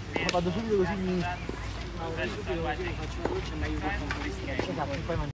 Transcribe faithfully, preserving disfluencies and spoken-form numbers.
Vado subito così mi... No, subito così faccio una doccia e mi aiuto a fare un po' di Esatto, poi